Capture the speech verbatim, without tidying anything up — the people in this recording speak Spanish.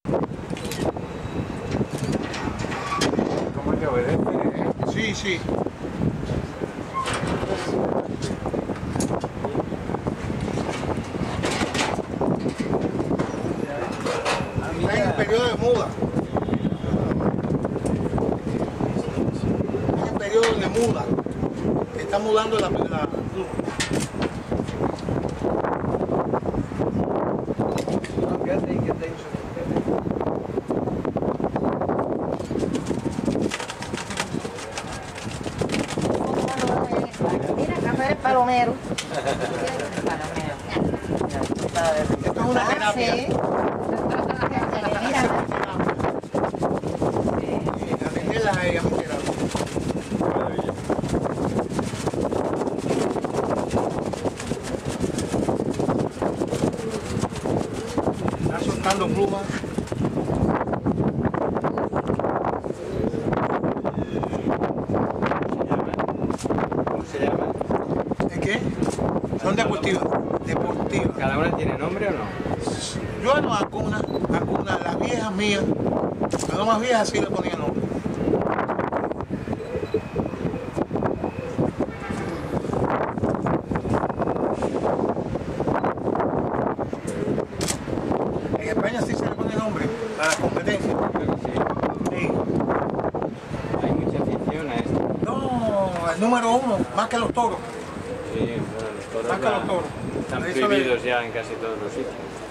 ¿Cómo que obedece? ¿Eh? Sí, sí. Está en el periodo de muda. Es el periodo de muda. Que está mudando la, la Mira, acá eres palomero. Esto es una terapia. Sí. Mira. Y atenderla a ella, mi terapia. Maravilla. Está soltando plumas. ¿Cómo se llama? ¿De qué? Son deportivas. Deportivas. ¿Cada una tiene nombre o no? Yo no algunas, algunas, las viejas mías, las más viejas sí le ponía nombre. En España sí se le pone nombre a la competencia. Creo que sí. Sí. Hay mucha afición a esto. No, el número uno, más que los toros. Sí, bueno, los toros Más que los van- toros. están Eso le- prohibidos ya en casi todos los sitios.